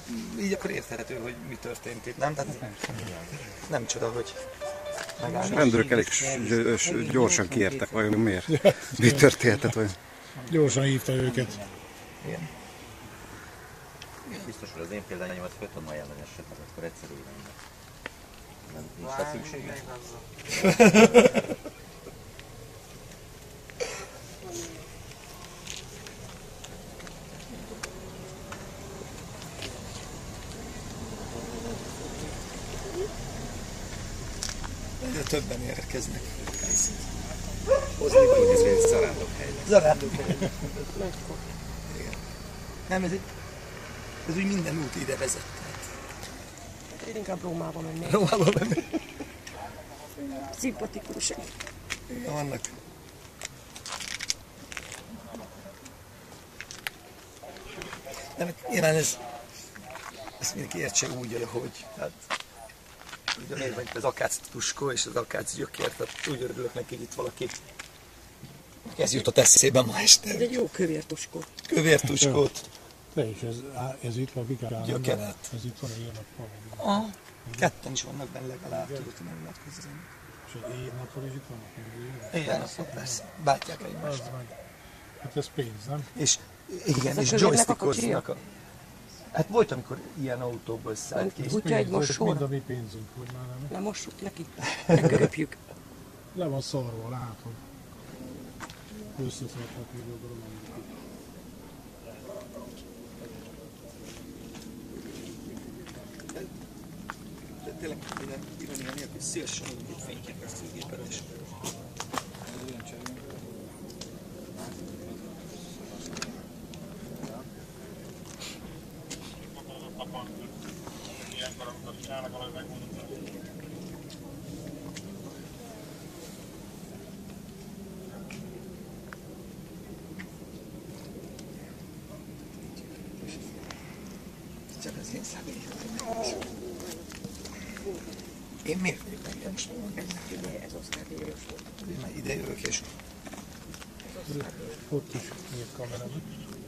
így akkor érthető, hogy mi történt itt, nem? Tehát nem csoda, hogy megállni. A rendőrök elég gyorsan kiértek, vajon miért? Mi történt? Vagy? Gyorsan hívta őket. Igen. Biztos, hogy az én példányomat föl tudom ajánlani esetleg, akkor egyszerűen nem nincs rá szüksége. De többen érkeznek. Hozni valami, ez egy zarándokhely lesz. Zarándokhely. Igen. Nem, ez úgy minden út ide vezet. Én inkább Rómába mennék. Rómába mennék. Szimpatikus. Vannak. Nem, nyilván ezt mindenki értse úgy, hogy hát, ugye miért van itt az akác tuskó és az akác gyökér, tehát úgy örülök neki, hogy itt valaki. Ez jutott eszébe ma este. Ez egy jó kövértuskó. Kövértuskót. Te is, ez itt van Vikárában. Gyökeret. Ez itt van a Érnappal. Aha. Ketten is vannak benne legalább, tudod, hogy nem lehet közölni. És az Érnappal is itt vannak. Éjjel-nappal persze. Bátják egymást. Hát ez pénz, nem? És igen, és joystickoznak. Hát volt, amikor ilyen autóból szállt ki. Kutya egy mosóra. Mind a mi pénzünk, hogy már nem. Nem mossuk neki. Megköpjük. Le van szarva, látod. Összeszartak még a dolog. De tényleg minden ironia nélkül szívesen úgy fényképezőgéppel is. Csak az én személyem. Én miért vagyok engem most mondani? Ez osztályos volt. Ide jövök és... Ott is nyílt kamera.